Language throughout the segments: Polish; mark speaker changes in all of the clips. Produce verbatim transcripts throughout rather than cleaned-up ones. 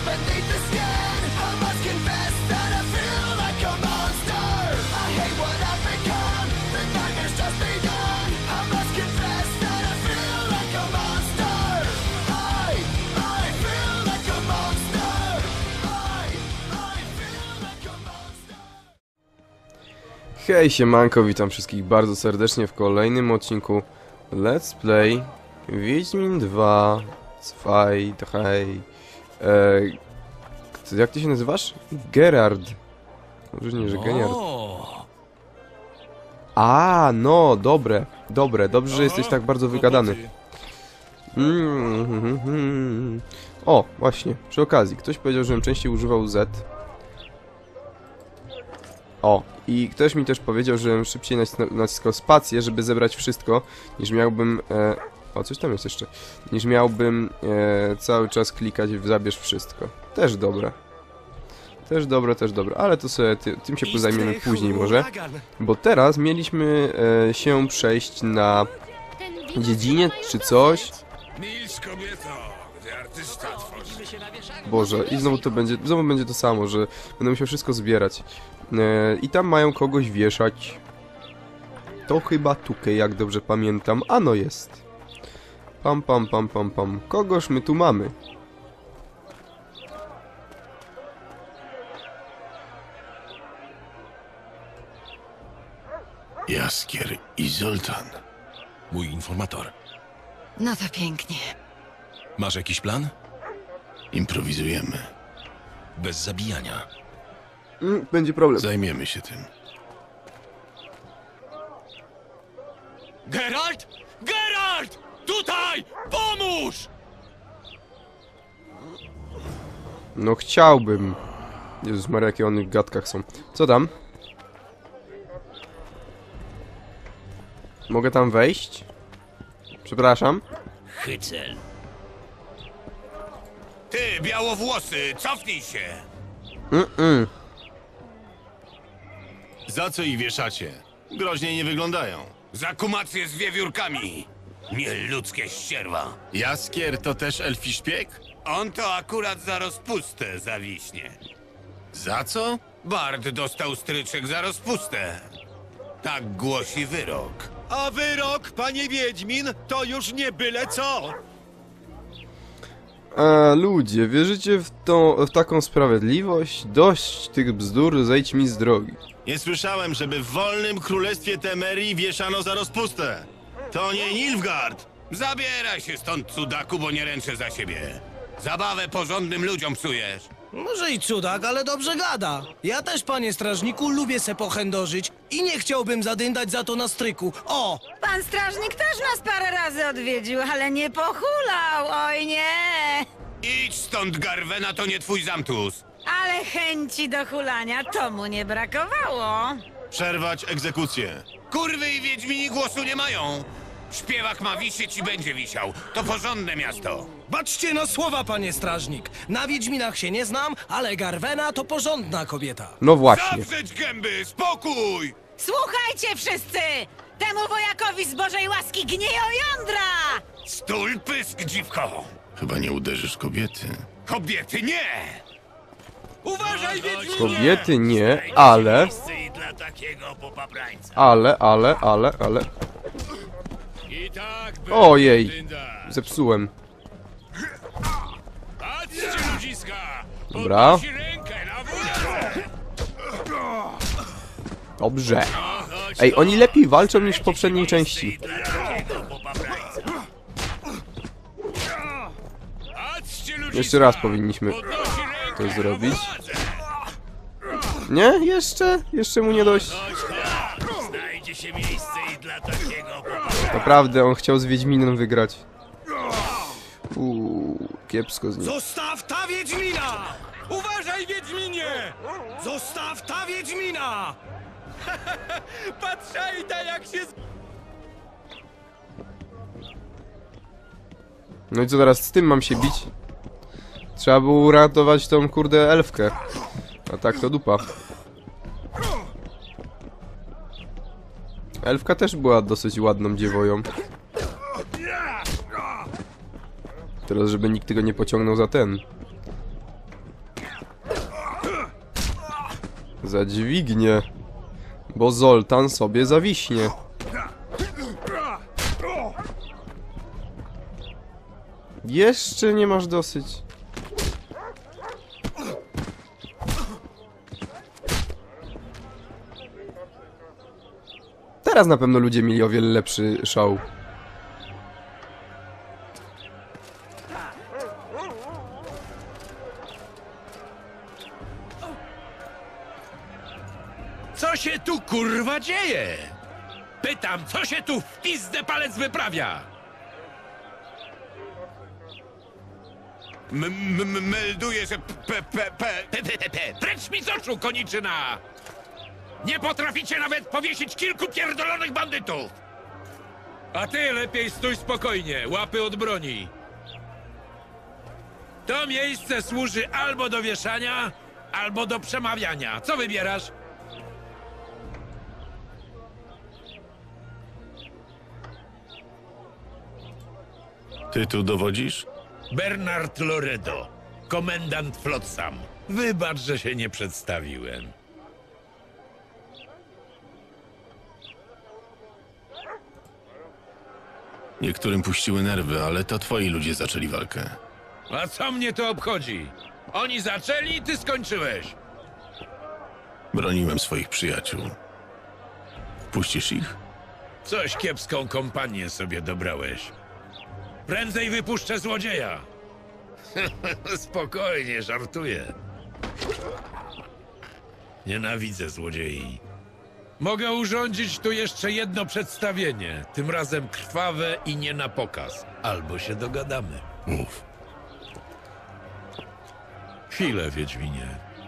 Speaker 1: Hej, siemanko, witam wszystkich bardzo serdecznie w kolejnym odcinku Let's Play Wiedźmin dwa Zwei, drei eee, jak ty się nazywasz? Gerard. Może nie, że Gerard. A, no, dobre, dobre, dobrze, że jesteś tak bardzo wygadany. Mm, mm, mm. O, właśnie, przy okazji, ktoś powiedział, żebym częściej używał Z. O, i ktoś mi też powiedział, żebym szybciej naciskał spację, żeby zebrać wszystko, niż miałbym... E, o, coś tam jest jeszcze. Niż miałbym e, cały czas klikać w zabierz wszystko. Też dobre. Też dobre, też dobre. Ale to sobie ty, tym się zajmiemy później może. Bo teraz mieliśmy e, się przejść na dziedziniec czy coś. Boże, i znowu to będzie, znowu będzie to samo, że będę musiał wszystko zbierać. E, I tam mają kogoś wieszać. To chyba tutaj, jak dobrze pamiętam. Ano jest. Pam, pam, pam, pam, pam. Kogoż my tu mamy?
Speaker 2: Jaskier i Zoltan.
Speaker 3: Mój informator.
Speaker 4: No to pięknie.
Speaker 3: Masz jakiś plan?
Speaker 2: Improwizujemy.
Speaker 3: Bez zabijania.
Speaker 1: Mm, będzie problem.
Speaker 2: Zajmiemy się tym.
Speaker 3: Geralt! Geralt! Tutaj! Pomóż!
Speaker 1: No chciałbym. Jezus Maria, jakie one w gadkach są. Co tam? Mogę tam wejść? Przepraszam.
Speaker 3: Hycel.
Speaker 5: Ty, białowłosy, cofnij się!
Speaker 1: Mm-mm.
Speaker 2: Za co ich wieszacie? Groźnie nie wyglądają.
Speaker 5: Za kumację z wiewiórkami! Nieludzkie ścierwa!
Speaker 2: Jaskier to też elfi szpieg?
Speaker 5: On to akurat za rozpustę zawiśnie.
Speaker 2: Za co?
Speaker 5: Bard dostał stryczek za rozpustę. Tak głosi wyrok.
Speaker 6: A wyrok, panie Wiedźmin, to już nie byle co!
Speaker 1: A ludzie, wierzycie w, tą, w taką sprawiedliwość? Dość tych bzdur, zejdź mi z drogi.
Speaker 2: Nie słyszałem, żeby w wolnym królestwie Temerii wieszano za rozpustę. To nie Nilfgaard!
Speaker 5: Zabieraj się stąd, cudaku, bo nie ręczę za siebie. Zabawę porządnym ludziom psujesz.
Speaker 6: Może i cudak, ale dobrze gada. Ja też, panie strażniku, lubię se pochędożyć i nie chciałbym zadyndać za to na stryku. O!
Speaker 4: Pan strażnik też nas parę razy odwiedził, ale nie pochulał, oj nie!
Speaker 5: Idź stąd, Garwena, to nie twój zamtus.
Speaker 4: Ale chęci do hulania to mu nie brakowało.
Speaker 2: Przerwać egzekucję.
Speaker 5: Kurwy i wiedźmini głosu nie mają. Śpiewak ma wisieć i będzie wisiał. To porządne miasto.
Speaker 6: Baczcie na słowa, panie strażnik. Na Wiedźminach się nie znam, ale Garwena to porządna kobieta.
Speaker 1: No właśnie.
Speaker 5: Zawrzeć gęby, spokój!
Speaker 4: Słuchajcie wszyscy! Temu wojakowi z Bożej łaski gnieją jądra!
Speaker 5: Stul pysk, dziwko!
Speaker 2: Chyba nie uderzysz kobiety.
Speaker 5: Kobiety nie!
Speaker 6: Uważaj, Wiedźmin!
Speaker 1: Kobiety nie, ale...
Speaker 5: Dla takiego popaprańca.
Speaker 1: Ale, ale, ale, ale...
Speaker 5: I tak
Speaker 1: Ojej! Zepsułem.
Speaker 5: Patrzcie, ludziska!
Speaker 1: Dobra.
Speaker 5: Rękę na wódce!
Speaker 1: Dobrze. Ej, oni lepiej walczą niż w poprzedniej części. Jeszcze raz powinniśmy to zrobić. Nie? Jeszcze? Jeszcze mu nie dość.
Speaker 5: Znajdzie się miejsce i dla takiego
Speaker 1: Naprawdę, on chciał z Wiedźminem wygrać. Uuu, kiepsko z nim.
Speaker 6: Zostaw ta Wiedźmina! Uważaj, Wiedźminie! Zostaw ta Wiedźmina! Patrzajta, jak się...
Speaker 1: No i co teraz z tym mam się bić? Trzeba było uratować tą kurde elfkę. A tak to dupa. Elfka też była dosyć ładną dziewoją. Teraz, żeby nikt tego nie pociągnął za ten. Zadźwignie. Bo Zoltan sobie zawiśnie. Jeszcze nie masz dosyć. Teraz na pewno ludzie mieli o wiele lepszy show.
Speaker 3: Co się tu kurwa dzieje? Pytam, co się tu w pizdę palec wyprawia?
Speaker 5: M m melduję, że p p p
Speaker 3: Pe, pe, pe, pe. Precz mi z oczu, koniczyna! Nie potraficie nawet powiesić kilku pierdolonych bandytów! A ty lepiej stój spokojnie, łapy od broni. To miejsce służy albo do wieszania, albo do przemawiania. Co wybierasz?
Speaker 2: Ty tu dowodzisz?
Speaker 3: Bernard Loredo, komendant Flotsam. Wybacz, że się nie przedstawiłem.
Speaker 2: Niektórym puściły nerwy, ale to twoi ludzie zaczęli walkę.
Speaker 3: A co mnie to obchodzi? Oni zaczęli, ty skończyłeś.
Speaker 2: Broniłem swoich przyjaciół. Puścisz ich?
Speaker 3: Coś kiepską kompanię sobie dobrałeś. Prędzej wypuszczę złodzieja. Spokojnie, żartuję. Nienawidzę złodziei. Mogę urządzić tu jeszcze jedno przedstawienie, tym razem krwawe i nie na pokaz. Albo się dogadamy.
Speaker 2: Mów.
Speaker 3: Chwilę, Wiedźminie.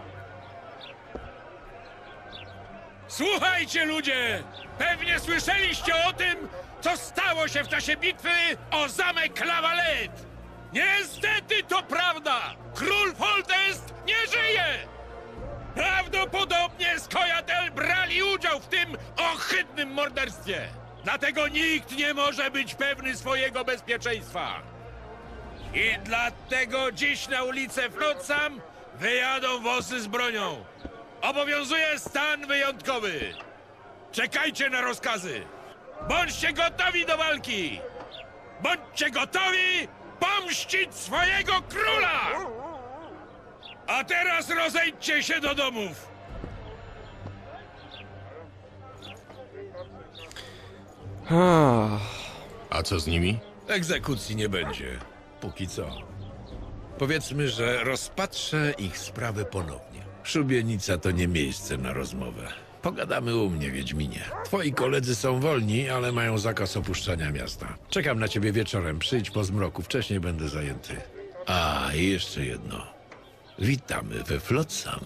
Speaker 3: Słuchajcie, ludzie! Pewnie słyszeliście o tym, co stało się w czasie bitwy o zamek Lavalette! Niestety to prawda! Król Foltest nie żyje! Prawdopodobnie Skojatel brali udział w tym ohydnym morderstwie! Dlatego nikt nie może być pewny swojego bezpieczeństwa! I dlatego dziś na ulicę Flotsam wyjadą wozy z bronią. Obowiązuje stan wyjątkowy. Czekajcie na rozkazy. Bądźcie gotowi do walki. Bądźcie gotowi pomścić swojego króla. A teraz rozejdźcie się do domów.
Speaker 1: Ah,
Speaker 2: A co z nimi?
Speaker 3: Egzekucji nie będzie. Póki co. Powiedzmy, że rozpatrzę ich sprawę ponownie. Szubienica to nie miejsce na rozmowę. Pogadamy u mnie, Wiedźminie. Twoi koledzy są wolni, ale mają zakaz opuszczania miasta. Czekam na ciebie wieczorem. Przyjdź po zmroku. Wcześniej będę zajęty. A, i jeszcze jedno. Witamy we Flotsam.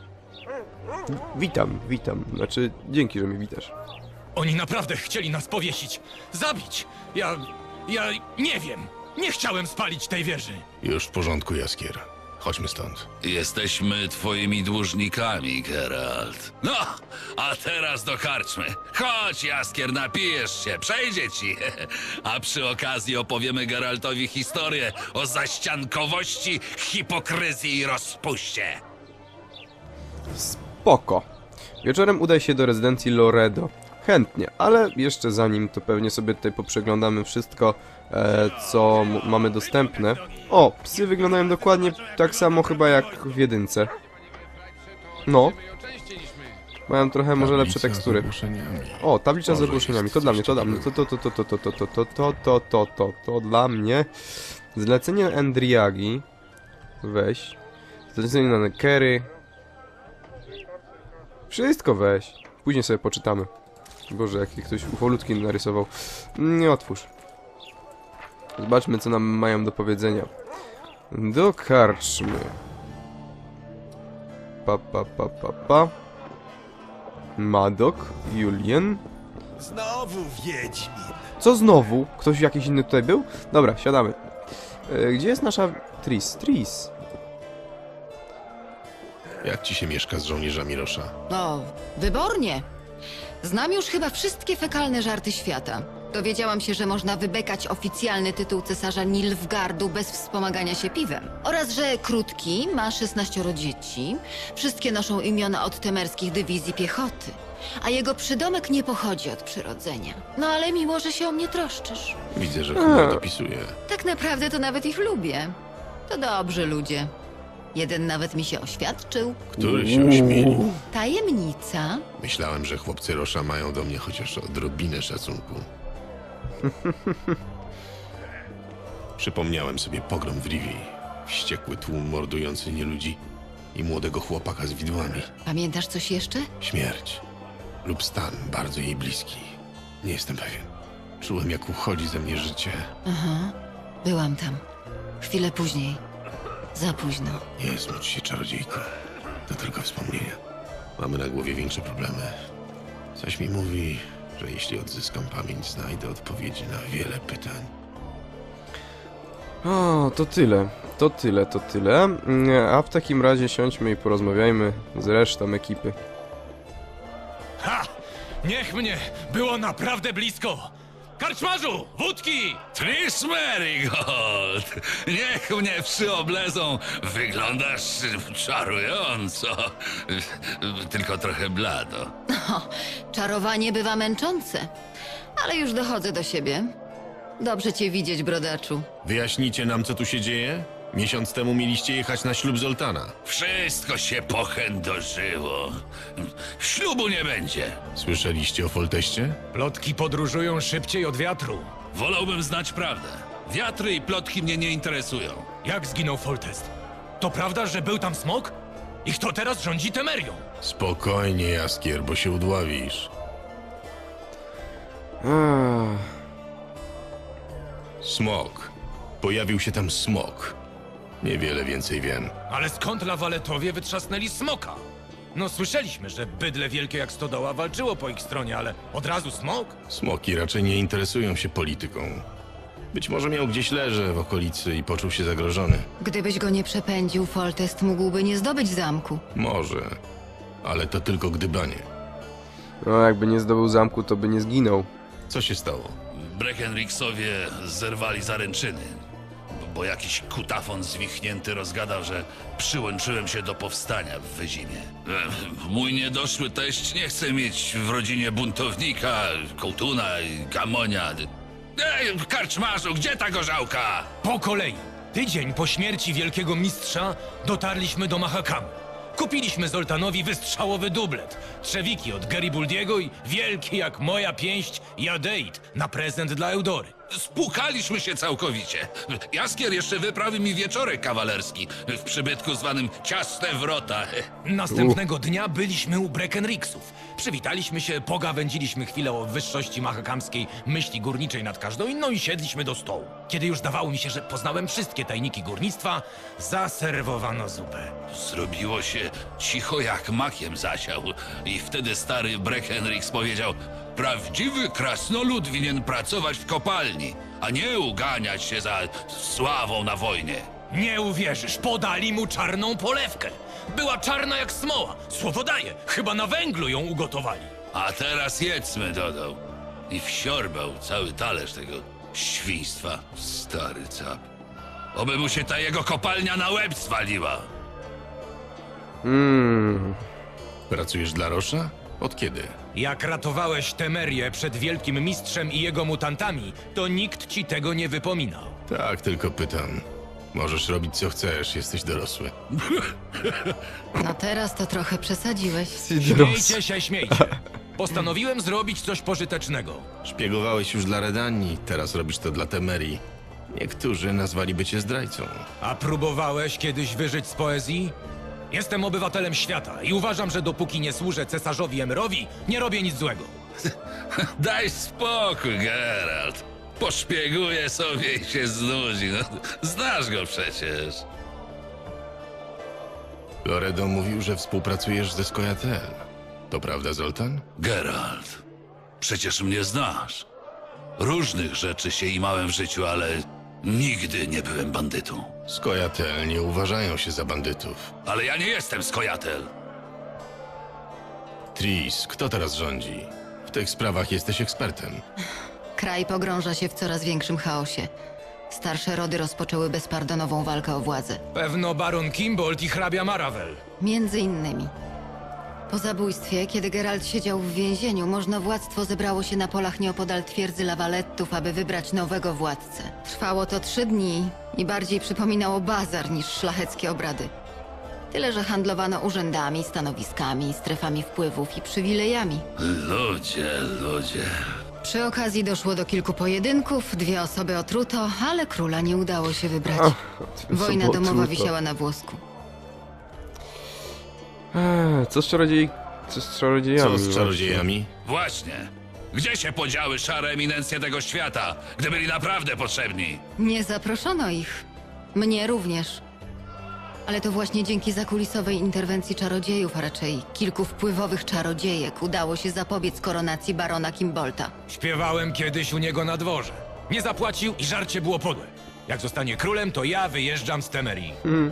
Speaker 1: witam, witam. Znaczy, dzięki, że mnie witasz.
Speaker 7: Oni naprawdę chcieli nas powiesić, zabić. Ja... ja nie wiem. Nie chciałem spalić tej wieży.
Speaker 2: Już w porządku, Jaskier. Chodźmy stąd.
Speaker 8: Jesteśmy twoimi dłużnikami, Geralt. No, a teraz do karczmy. Chodź, Jaskier, napijesz się, przejdzie ci. A przy okazji opowiemy Geraltowi historię o zaściankowości, hipokryzji i rozpuście.
Speaker 1: Spoko. Wieczorem udaj się do rezydencji Loredo. Chętnie, ale jeszcze zanim to pewnie sobie tutaj poprzeglądamy wszystko, e, co m- mamy dostępne. O, psy wyglądają dokładnie tak samo chyba jak w jedynce. No. Mają trochę może lepsze tekstury. O, tablica z ogłoszeniami, to dla mnie, to dla mnie, to to to to to to to to to to to to to to dla mnie. Zlecenie Endriagi. Weź. Zlecenie na Nekery. Wszystko weź. Później sobie poczytamy. Boże, jaki ktoś ufolutki narysował. Nie otwórz. Zobaczmy, co nam mają do powiedzenia. Do karczmy. Pa, pa, pa, pa, pa. Madok, Julian.
Speaker 5: Znowu Wiedźmin.
Speaker 1: Co znowu? Ktoś jakiś inny tutaj był? Dobra, siadamy. E, gdzie jest nasza Tris? Tris.
Speaker 2: Jak ci się mieszka z żołnierzami Rosza?
Speaker 9: O, wybornie. Znam już chyba wszystkie fekalne żarty świata. Dowiedziałam się, że można wybekać oficjalny tytuł cesarza Nilfgardu bez wspomagania się piwem. Oraz, że Krótki ma szesnaścioro dzieci. Wszystkie noszą imiona od temerskich dywizji piechoty. A jego przydomek nie pochodzi od przyrodzenia. No ale miło, że się o mnie troszczysz.
Speaker 2: Widzę, że Hubert dopisuje.
Speaker 9: Tak naprawdę to nawet ich lubię. To dobrzy ludzie. Jeden nawet mi się oświadczył.
Speaker 2: Który się ośmielił?
Speaker 9: Tajemnica.
Speaker 2: Myślałem, że chłopcy Rosza mają do mnie chociaż odrobinę szacunku. Przypomniałem sobie pogrom w Rivii. Wściekły tłum mordujący nieludzi i młodego chłopaka z widłami.
Speaker 9: Pamiętasz coś jeszcze?
Speaker 2: Śmierć lub stan bardzo jej bliski. Nie jestem pewien. Czułem, jak uchodzi ze mnie życie.
Speaker 9: Aha, byłam tam. Chwilę później. Za późno.
Speaker 2: Nie smuć się, czarodziejko. To tylko wspomnienia. Mamy na głowie większe problemy. Coś mi mówi, że jeśli odzyskam pamięć, znajdę odpowiedzi na wiele pytań.
Speaker 1: O, to tyle. To tyle, to tyle. Mm, A w takim razie siądźmy i porozmawiajmy z resztą ekipy.
Speaker 7: Ha! Niech mnie! Było naprawdę blisko! Karczmarzu! Wódki!
Speaker 8: Tris Merigold! Niech mnie przyoblezą! Wyglądasz czarująco. Tylko trochę blado.
Speaker 9: Czarowanie bywa męczące. Ale już dochodzę do siebie. Dobrze cię widzieć, brodaczu.
Speaker 2: Wyjaśnicie nam, co tu się dzieje? Miesiąc temu mieliście jechać na ślub Zoltana.
Speaker 8: Wszystko się pochędożyło. Ślubu nie będzie.
Speaker 2: Słyszeliście o Folteście?
Speaker 7: Plotki podróżują szybciej od wiatru.
Speaker 8: Wolałbym znać prawdę. Wiatry i plotki mnie nie interesują.
Speaker 7: Jak zginął Foltest? To prawda, że był tam smok? I kto teraz rządzi Temerią?
Speaker 2: Spokojnie, Jaskier, bo się udławisz.
Speaker 1: Ach,
Speaker 2: Smok. Pojawił się tam smok. Niewiele więcej wiem.
Speaker 7: Ale skąd lawaletowie wytrzasnęli smoka? No słyszeliśmy, że bydle wielkie jak stodoła walczyło po ich stronie, ale od razu smok?
Speaker 2: Smoki raczej nie interesują się polityką. Być może miał gdzieś leże w okolicy i poczuł się zagrożony.
Speaker 9: Gdybyś go nie przepędził, Foltest mógłby nie zdobyć zamku.
Speaker 2: Może, ale to tylko gdybanie.
Speaker 1: no jakby nie zdobył zamku, to by nie zginął.
Speaker 2: Co się stało?
Speaker 8: Breckenrixowie zerwali zaręczyny, bo jakiś kutafon zwichnięty rozgadał, że przyłączyłem się do powstania w Wyzimie. E, Mój niedoszły teść nie chce mieć w rodzinie buntownika, kołtuna i gamonia. Ej, karczmarzu, gdzie ta gorzałka?
Speaker 7: Po kolei. Tydzień po śmierci wielkiego mistrza dotarliśmy do Mahakamu. Kupiliśmy Zoltanowi wystrzałowy dublet, trzewiki od Garibaldiego i wielki jak moja pięść jadeit na prezent dla Eudory.
Speaker 8: Spłukaliśmy się całkowicie. Jaskier jeszcze wyprawi mi wieczorek kawalerski w przybytku zwanym Ciasne Wrota.
Speaker 7: Następnego dnia byliśmy u Breckenrixów. Przywitaliśmy się, pogawędziliśmy chwilę o wyższości mahakamskiej myśli górniczej nad każdą inną i siedliśmy do stołu. Kiedy już zdawało mi się, że poznałem wszystkie tajniki górnictwa, zaserwowano zupę.
Speaker 8: Zrobiło się cicho jak makiem zasiał i wtedy stary Breckenrix powiedział: prawdziwy krasnolud winien pracować w kopalni, a nie uganiać się za sławą na wojnie.
Speaker 7: Nie uwierzysz, podali mu czarną polewkę. Była czarna jak smoła. Słowo daję, chyba na węglu ją ugotowali.
Speaker 8: A teraz jedzmy, dodał. I wsiorbał cały talerz tego świństwa, stary cap. Oby mu się ta jego kopalnia na łeb zwaliła.
Speaker 1: Mmm.
Speaker 2: Pracujesz dla Rosza? Od kiedy?
Speaker 7: Jak ratowałeś Temerię przed wielkim mistrzem i jego mutantami, to nikt ci tego nie wypominał.
Speaker 2: Tak, tylko pytam. Możesz robić co chcesz, jesteś dorosły.
Speaker 9: No teraz to trochę przesadziłeś.
Speaker 7: Śmiejcie się, śmiejcie. Postanowiłem zrobić coś pożytecznego.
Speaker 2: Szpiegowałeś już dla Redanii, teraz robisz to dla Temerii. Niektórzy nazwaliby cię zdrajcą.
Speaker 7: A próbowałeś kiedyś wyżyć z poezji? Jestem obywatelem świata i uważam, że dopóki nie służę cesarzowi Emerowi, nie robię nic złego.
Speaker 8: Daj spokój, Geralt. Poszpieguje sobie i się znudzi. No, znasz go przecież.
Speaker 2: Loredo mówił, że współpracujesz ze Skojatel. To prawda, Zoltan?
Speaker 8: Geralt, przecież mnie znasz. Różnych rzeczy się imałem w życiu, ale nigdy nie byłem bandytą.
Speaker 2: Skojatel nie uważają się za bandytów.
Speaker 8: Ale ja nie jestem Skojatel.
Speaker 2: Tris, kto teraz rządzi? W tych sprawach jesteś ekspertem.
Speaker 9: Kraj pogrąża się w coraz większym chaosie. Starsze rody rozpoczęły bezpardonową walkę o władzę.
Speaker 7: Pewno baron Kimbold i hrabia Maravel.
Speaker 9: Między innymi. Po zabójstwie, kiedy Geralt siedział w więzieniu, możnowładztwo zebrało się na polach nieopodal twierdzy Lawalettów, aby wybrać nowego władcę. Trwało to trzy dni i bardziej przypominało bazar niż szlacheckie obrady. Tyle, że handlowano urzędami, stanowiskami, strefami wpływów i przywilejami.
Speaker 8: Ludzie, ludzie.
Speaker 9: Przy okazji doszło do kilku pojedynków, dwie osoby otruto, ale króla nie udało się wybrać.
Speaker 1: Ach,
Speaker 9: Wojna
Speaker 1: co było
Speaker 9: domowa
Speaker 1: trudno.
Speaker 9: wisiała na włosku.
Speaker 1: Ech, Co z czarodziej... Co z czarodziejami?
Speaker 2: Co z czarodziejami?
Speaker 8: Właśnie. Gdzie się podziały szare eminencje tego świata, gdy byli naprawdę potrzebni?
Speaker 9: Nie zaproszono ich. Mnie również. Ale to właśnie dzięki zakulisowej interwencji czarodziejów, a raczej kilku wpływowych czarodziejek, udało się zapobiec koronacji barona Kimbolta.
Speaker 7: Śpiewałem kiedyś u niego na dworze. Nie zapłacił i żarcie było podłe. Jak zostanie królem, to ja wyjeżdżam z Temerii.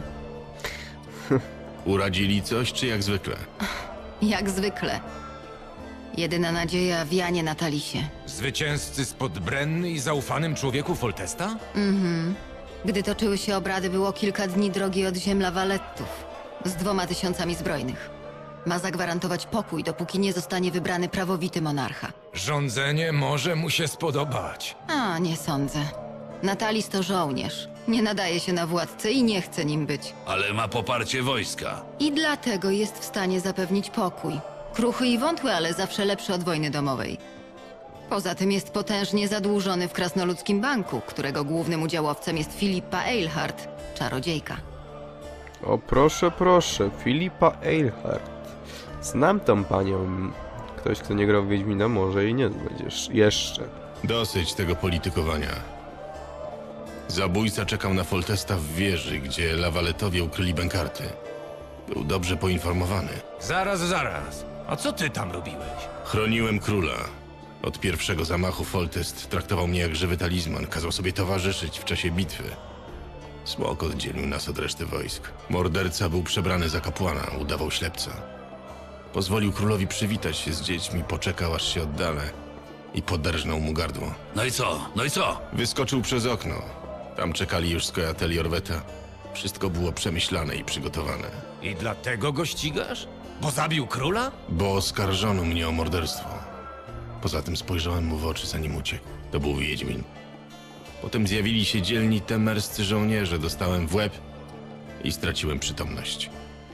Speaker 2: Uradzili coś, czy jak zwykle?
Speaker 9: Jak zwykle. Jedyna nadzieja w Janie Natalisie.
Speaker 7: Zwycięzcy spod Brenny i zaufanym człowieku Foltesta?
Speaker 9: Gdy toczyły się obrady, było kilka dni drogi od ziem Lawalettów z dwoma tysiącami zbrojnych. Ma zagwarantować pokój, dopóki nie zostanie wybrany prawowity monarcha.
Speaker 7: Rządzenie może mu się spodobać.
Speaker 9: A, nie sądzę. Natalis to żołnierz. Nie nadaje się na władcę i nie chce nim być.
Speaker 8: Ale ma poparcie wojska.
Speaker 9: I dlatego jest w stanie zapewnić pokój. Kruchy i wątły, ale zawsze lepszy od wojny domowej. Poza tym jest potężnie zadłużony w Krasnoludzkim Banku, którego głównym udziałowcem jest Filipa Eilhart, czarodziejka.
Speaker 1: O proszę, proszę, Filipa Eilhart. Znam tą panią. Ktoś, kto nie grał w Wiedźmina, może jej nie znać jeszcze.
Speaker 2: Dosyć tego politykowania. Zabójca czekał na Foltesta w wieży, gdzie Lawaletowie ukryli bękarty. Był dobrze poinformowany.
Speaker 7: Zaraz, zaraz. A co ty tam robiłeś?
Speaker 2: Chroniłem króla. Od pierwszego zamachu Foltest traktował mnie jak żywy talizman, kazał sobie towarzyszyć w czasie bitwy. Smok oddzielił nas od reszty wojsk. Morderca był przebrany za kapłana, udawał ślepca. Pozwolił królowi przywitać się z dziećmi, poczekał aż się oddalę i poderżnął mu gardło.
Speaker 8: No i co? No i co?
Speaker 2: Wyskoczył przez okno. Tam czekali już skojateli Orweta. Wszystko było przemyślane i przygotowane.
Speaker 7: I dlatego go ścigasz? Bo zabił króla?
Speaker 2: Bo oskarżono mnie o morderstwo. Poza tym spojrzałem mu w oczy, zanim uciekł. To był Wiedźmin. Potem zjawili się dzielni temerscy żołnierze, dostałem w łeb i straciłem przytomność.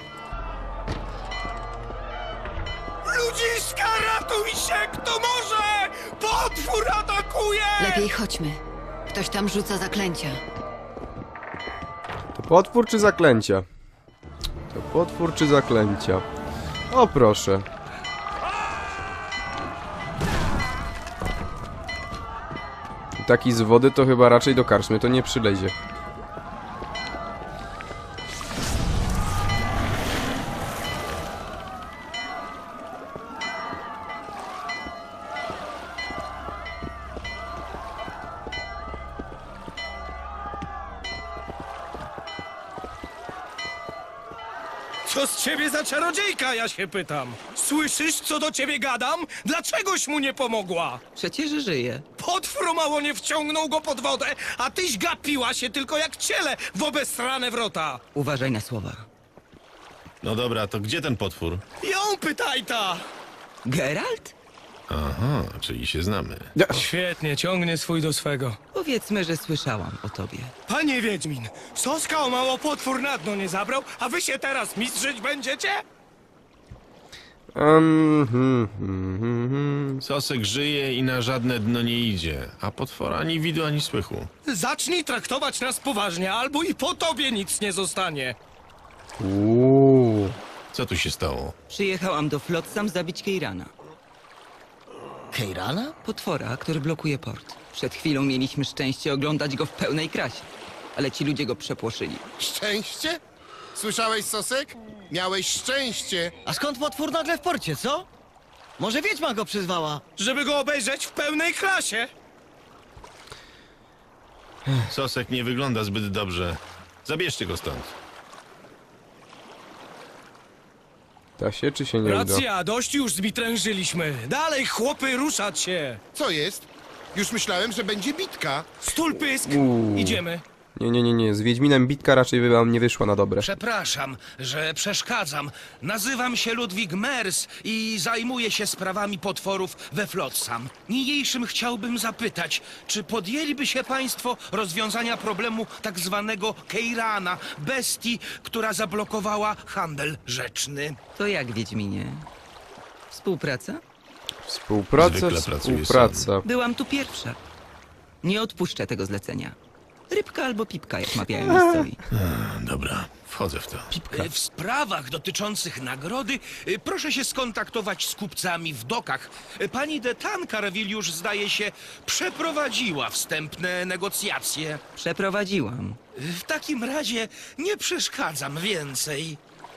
Speaker 6: Ludziska, ratuj się, kto może! Potwór atakuje!
Speaker 9: Lepiej chodźmy. Ktoś tam rzuca zaklęcia.
Speaker 1: To potwór czy zaklęcia? To potwór czy zaklęcia? O proszę. Taki z wody to chyba raczej do karczmy to nie przylezie.
Speaker 6: Co z ciebie za czarodziejka, ja się pytam? Słyszysz, co do ciebie gadam? Dlaczegoś mu nie pomogła?
Speaker 10: Przecież żyje.
Speaker 6: Potwór mało nie wciągnął go pod wodę, a tyś gapiła się tylko jak ciele w obesrane wrota.
Speaker 10: Uważaj na słowa.
Speaker 2: No dobra, to gdzie ten potwór?
Speaker 6: Ją pytaj ta!
Speaker 10: Geralt?
Speaker 2: Aha, czyli się znamy.
Speaker 6: Świetnie, ciągnie swój do swego.
Speaker 10: Powiedzmy, że słyszałam o tobie.
Speaker 6: Panie Wiedźmin, Soska o mało potwór na dno nie zabrał, a wy się teraz mistrzyć będziecie?
Speaker 1: Um, hmm, hmm, hmm, hmm.
Speaker 2: Sosek żyje i na żadne dno nie idzie, a potwora ani widu, ani słychu.
Speaker 6: Zacznij traktować nas poważnie, albo i po tobie nic nie zostanie.
Speaker 1: Uuu.
Speaker 2: Co tu się stało?
Speaker 10: Przyjechałam do Flotsam zabić Keirana.
Speaker 6: Keirana?
Speaker 10: Potwora, który blokuje port. Przed chwilą mieliśmy szczęście oglądać go w pełnej krasie, ale ci ludzie go przepłoszyli.
Speaker 11: Szczęście? Słyszałeś, Sosek? Miałeś szczęście.
Speaker 6: A skąd potwór nagle w porcie, co? Może wiedźma go przyzwała? Żeby go obejrzeć w pełnej klasie.
Speaker 2: Sosek nie wygląda zbyt dobrze. Zabierzcie go stąd.
Speaker 1: Da się czy się nie uda?
Speaker 6: Racja, dość już zmitrężyliśmy. Dalej, chłopy, ruszać się.
Speaker 11: Co jest? Już myślałem, że będzie bitka.
Speaker 6: Stul pysk!
Speaker 1: Uuu.
Speaker 6: Idziemy.
Speaker 1: Nie, nie, nie, nie. Z Wiedźminem bitka raczej by wam nie wyszła na dobre.
Speaker 6: Przepraszam, że przeszkadzam. Nazywam się Ludwig Mers i zajmuję się sprawami potworów we Flotsam. Niniejszym chciałbym zapytać, czy podjęliby się państwo rozwiązania problemu tak zwanego Keirana, bestii, która zablokowała handel rzeczny?
Speaker 10: To jak, Wiedźminie? Współpraca?
Speaker 1: Współpraca,
Speaker 2: Zwykle pracuję
Speaker 1: współpraca.
Speaker 10: Byłam tu pierwsza. Nie odpuszczę tego zlecenia. Rybka albo pipka, jak mawiają miejscowi.
Speaker 2: Dobra, wchodzę w to.
Speaker 6: Y, W sprawach dotyczących nagrody y, proszę się skontaktować z kupcami w dokach. Y, Pani de Tancarville już, zdaje się, przeprowadziła wstępne negocjacje.
Speaker 10: Przeprowadziłam.
Speaker 6: Y, W takim razie nie przeszkadzam więcej.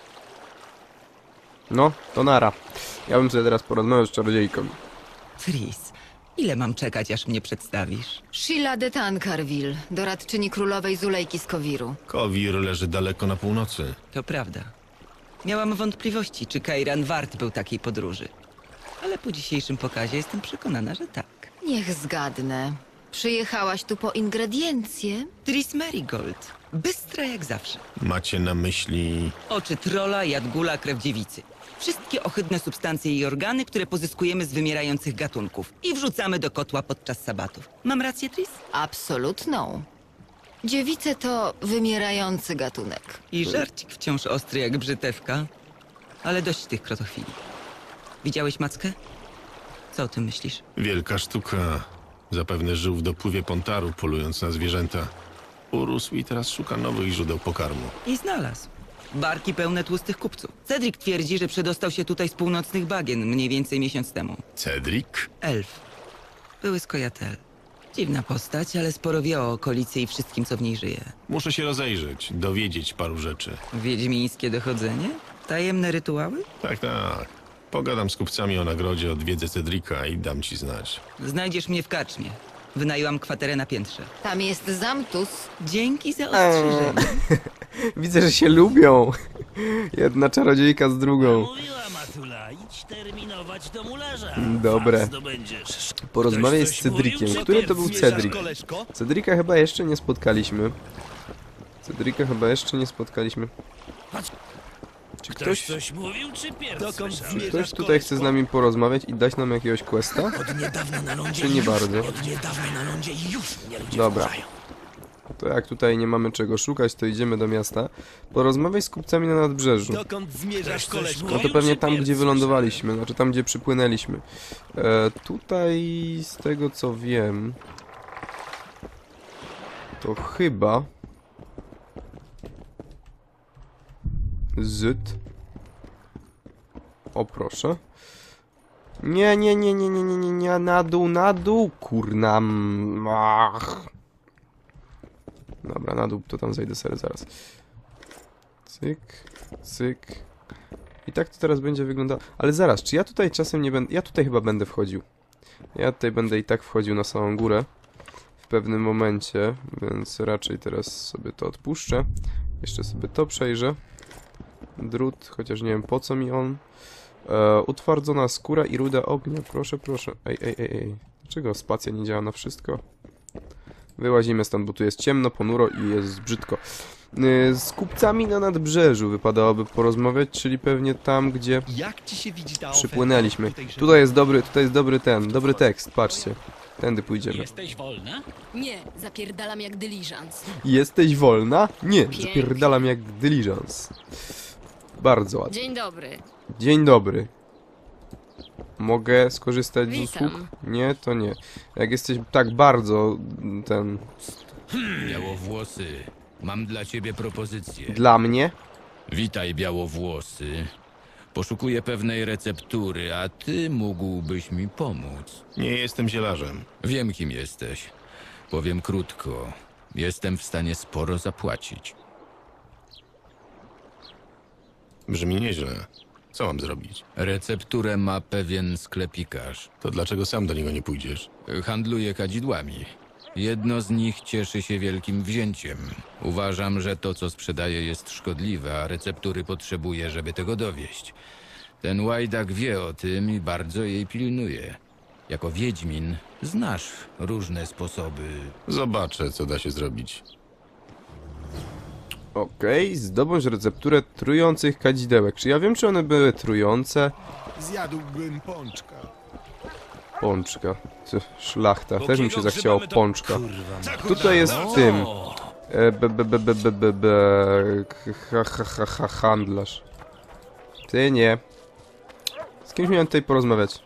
Speaker 1: No, to nara. Ja bym sobie teraz porozmawiał z czarodziejką.
Speaker 10: Tris, ile mam czekać, aż mnie przedstawisz?
Speaker 9: Sheila de Tancarville, doradczyni królowej Zulejki z Kowiru.
Speaker 2: Kowir leży daleko na północy.
Speaker 10: To prawda. Miałam wątpliwości, czy Kairan wart był takiej podróży. Ale po dzisiejszym pokazie jestem przekonana, że tak.
Speaker 9: Niech zgadnę. Przyjechałaś tu po ingrediencje?
Speaker 10: Tris Merigold. Bystra jak zawsze.
Speaker 2: Macie na myśli...
Speaker 10: Oczy trola, jadgula, krew dziewicy. Wszystkie ohydne substancje i organy, które pozyskujemy z wymierających gatunków i wrzucamy do kotła podczas sabatów. Mam rację, Tris?
Speaker 9: Absolutną. Dziewice to wymierający gatunek.
Speaker 10: I żarcik wciąż ostry jak brzytewka. Ale dość tych krotochwili. Widziałeś mackę? Co o tym myślisz?
Speaker 2: Wielka sztuka. Zapewne żył w dopływie Pontaru, polując na zwierzęta. Urósł i teraz szuka nowych źródeł pokarmu.
Speaker 10: I znalazł. Barki pełne tłustych kupców. Cedric twierdzi, że przedostał się tutaj z północnych bagien mniej więcej miesiąc temu.
Speaker 2: Cedric?
Speaker 10: Elf. Były skojatel. Dziwna postać, ale sporo wie o okolicy i wszystkim, co w niej żyje.
Speaker 2: Muszę się rozejrzeć, dowiedzieć paru rzeczy.
Speaker 10: Wiedźmińskie dochodzenie? Tajemne rytuały?
Speaker 2: Tak, tak. Pogadam z kupcami o nagrodzie, odwiedzę Cedrika i dam ci znać.
Speaker 10: Znajdziesz mnie w karczmie. Wynajęłam kwaterę na piętrze.
Speaker 9: Tam jest Zamtus.
Speaker 10: Dzięki za ostrzeżenie.
Speaker 1: Widzę, że się lubią. Jedna czarodziejka z drugą.
Speaker 12: Mówiła Matula, idź terminować do mularza.
Speaker 1: Dobre.
Speaker 12: Zdobędziesz.
Speaker 1: Porozmawiaj z
Speaker 12: Ktoś coś mówił,
Speaker 1: Cedriciem.
Speaker 12: czy
Speaker 1: Który
Speaker 12: ty
Speaker 1: to był
Speaker 12: zmierzasz,
Speaker 1: Cedric?
Speaker 12: koleżko?
Speaker 1: Cedrika chyba jeszcze nie spotkaliśmy. Cedrika chyba jeszcze nie spotkaliśmy. Czy
Speaker 12: Ktoś
Speaker 1: ktoś,
Speaker 12: coś mówił, czy pierw
Speaker 1: czy
Speaker 12: słyszałeś?
Speaker 1: ktoś tutaj chce z nami porozmawiać i dać nam jakiegoś questa?
Speaker 6: Od niedawna na lądzie
Speaker 1: Czy
Speaker 6: i
Speaker 1: nie
Speaker 6: już,
Speaker 1: bardzo?
Speaker 6: Od niedawna na lądzie i już mnie ludzie
Speaker 1: Dobra.
Speaker 6: wkurzają.
Speaker 1: To jak tutaj nie mamy czego szukać, to idziemy do miasta. Porozmawiaj z kupcami na nadbrzeżu.
Speaker 12: Dokąd zmierzasz, koleżko?
Speaker 1: No to pewnie tam, gdzie wylądowaliśmy, znaczy tam, gdzie przypłynęliśmy. E, tutaj, z tego co wiem, to chyba Zyt. O, proszę. Nie, nie, nie, nie, nie, nie, nie, nie, na dół, na dół, kurna. Ach. Dobra, na dół, to tam zejdę sobie zaraz. Cyk, cyk. I tak to teraz będzie wyglądało. Ale zaraz, czy ja tutaj czasem nie będę... Ja tutaj chyba będę wchodził. Ja tutaj będę i tak wchodził na samą górę. W pewnym momencie, więc raczej teraz sobie to odpuszczę. Jeszcze sobie to przejrzę. Drut, chociaż nie wiem po co mi on. E, utwardzona skóra i ruda ognia. Proszę, proszę. Ej, ej, ej, ej. Dlaczego spacja nie działa na wszystko? Wyłazimy stąd, bo tu jest ciemno, ponuro i jest brzydko. E, z kupcami na nadbrzeżu wypadałoby porozmawiać, czyli pewnie tam, gdzie
Speaker 12: Jak ci się widzi ta
Speaker 1: przypłynęliśmy. Tutaj jest dobry, tutaj jest dobry ten, dobry tekst, patrzcie. Tędy pójdziemy.
Speaker 13: Jesteś wolna? Nie, zapierdalam jak dyliżans.
Speaker 1: Jesteś wolna? Nie,
Speaker 13: Pięknie.
Speaker 1: zapierdalam jak dyliżans. Bardzo ładnie.
Speaker 13: Dzień dobry.
Speaker 1: Dzień dobry. Mogę skorzystać z
Speaker 13: Witam.
Speaker 1: usług? Nie, to nie. Jak jesteś tak bardzo ten...
Speaker 14: Białowłosy, mam dla ciebie propozycję.
Speaker 1: Dla mnie?
Speaker 14: Witaj, Białowłosy. Poszukuję pewnej receptury, a ty mógłbyś mi pomóc.
Speaker 2: Nie jestem zielarzem.
Speaker 14: Wiem, kim jesteś. Powiem krótko. Jestem w stanie sporo zapłacić.
Speaker 2: Brzmi nieźle. Co mam zrobić?
Speaker 14: Recepturę ma pewien sklepikarz.
Speaker 2: To dlaczego sam do niego nie pójdziesz?
Speaker 14: Handluje kadzidłami. Jedno z nich cieszy się wielkim wzięciem. Uważam, że to, co sprzedaje, jest szkodliwe, a receptury potrzebuje, żeby tego dowieść. Ten łajdak wie o tym i bardzo jej pilnuje. Jako wiedźmin znasz różne sposoby.
Speaker 2: Zobaczę, co da się zrobić.
Speaker 1: Okej, zdobądź recepturę trujących kadzidełek. Czy ja wiem, czy one były trujące?
Speaker 11: Zjadłbym pączka.
Speaker 1: Pączka. Co, szlachta. Też mi się zachciało pączka. Tutaj jest w tym. E, be, be, be, be, be, be, be. Ha, ha, ha, ha, handlarz. Ty nie. Z kimś miałem tutaj porozmawiać.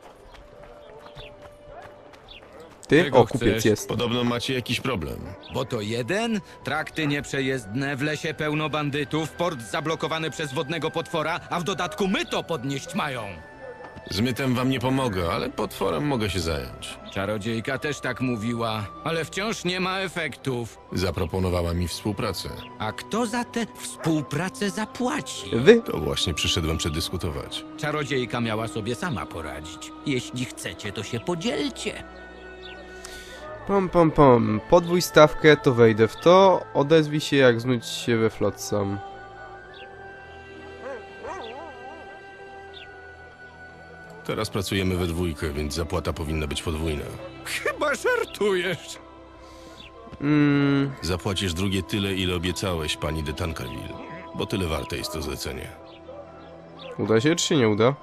Speaker 1: Ty?
Speaker 14: Czego
Speaker 1: O, kupiec
Speaker 14: chcesz?
Speaker 1: jest.
Speaker 2: Podobno macie jakiś problem.
Speaker 7: Bo to jeden? Trakty nieprzejezdne, w lesie pełno bandytów, port zablokowany przez wodnego potwora, a w dodatku my to podnieść mają.
Speaker 2: Z mytem wam nie pomogę, ale potworem mogę się zająć.
Speaker 14: Czarodziejka też tak mówiła, ale wciąż nie ma efektów.
Speaker 2: Zaproponowała mi współpracę.
Speaker 7: A kto za tę współpracę zapłaci?
Speaker 1: Wy?
Speaker 2: To właśnie przyszedłem przedyskutować.
Speaker 7: Czarodziejka miała sobie sama poradzić. Jeśli chcecie, to się podzielcie.
Speaker 1: Pom, pom, pom. Podwój stawkę, to wejdę w to. Odezwij się, jak znuć się we Flotsam.
Speaker 2: Teraz pracujemy we dwójkę, więc zapłata powinna być podwójna.
Speaker 7: Chyba żartujesz.
Speaker 1: Mm,
Speaker 2: Zapłacisz drugie tyle, ile obiecałeś, pani de Tancarville, bo tyle warte jest to zlecenie.
Speaker 1: uda się, czy się nie uda?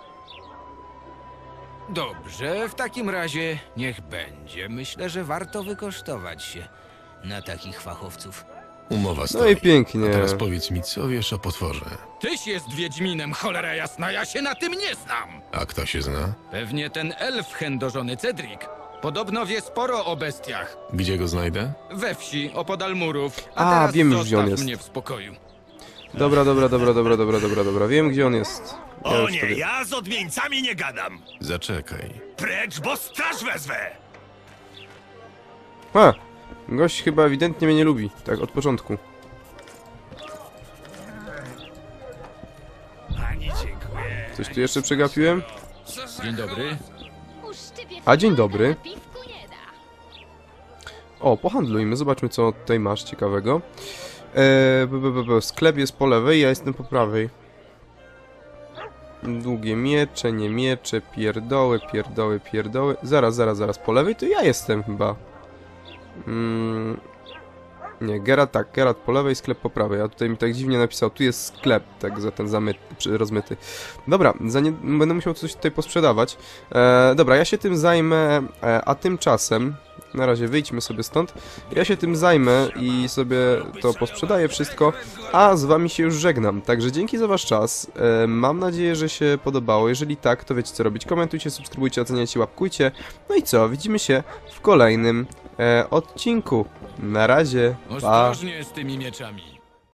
Speaker 7: Dobrze, w takim razie niech będzie. Myślę, że warto wykosztować się na takich fachowców.
Speaker 2: Umowa stoi.
Speaker 1: No i pięknie.
Speaker 2: A teraz powiedz mi, co wiesz o potworze?
Speaker 7: Tyś jest wiedźminem, cholera jasna, ja się na tym nie znam.
Speaker 2: A kto się zna?
Speaker 7: Pewnie ten elf chędożony Cedric. Podobno wie sporo o bestiach.
Speaker 2: Gdzie go znajdę?
Speaker 7: We wsi, opodal murów.
Speaker 1: A,
Speaker 7: teraz
Speaker 1: wiem już, gdzie on
Speaker 7: zostaw
Speaker 1: jest.
Speaker 7: mnie w spokoju.
Speaker 1: Dobra, dobra, dobra, dobra, dobra, dobra, dobra. Wiem, gdzie on jest. Ja
Speaker 3: O
Speaker 1: już
Speaker 3: nie,
Speaker 1: to wiem.
Speaker 3: ja z odmieńcami nie gadam.
Speaker 2: Zaczekaj.
Speaker 3: Precz, bo straż wezwę.
Speaker 1: A! Gość chyba ewidentnie mnie nie lubi. Tak, od początku.
Speaker 3: Pani dziękuję.
Speaker 1: Coś tu jeszcze przegapiłem?
Speaker 14: Dzień dobry.
Speaker 1: A, dzień dobry. O, pohandlujmy, zobaczmy, co tutaj masz ciekawego. Eee, b, b, b, b. Sklep jest po lewej, ja jestem po prawej. Długie miecze, nie miecze, pierdoły, pierdoły, pierdoły. Zaraz, zaraz, zaraz, po lewej to ja jestem chyba. Mm. Nie, Geralt tak, Geralt po lewej, sklep po prawej. A tutaj mi tak dziwnie napisał, tu jest sklep, tak za ten zamyty, rozmyty. Dobra, za nie, będę musiał coś tutaj posprzedawać. E, dobra, ja się tym zajmę, e, a tymczasem, na razie wyjdźmy sobie stąd, ja się tym zajmę i sobie to posprzedaję wszystko, a z wami się już żegnam. Także dzięki za wasz czas, e, mam nadzieję, że się podobało. Jeżeli tak, to wiecie co robić. Komentujcie, subskrybujcie, oceniajcie, łapkujcie. No i co, widzimy się w kolejnym e, odcinku. Na razie, pa!
Speaker 14: Ostrożnie z tymi mieczami.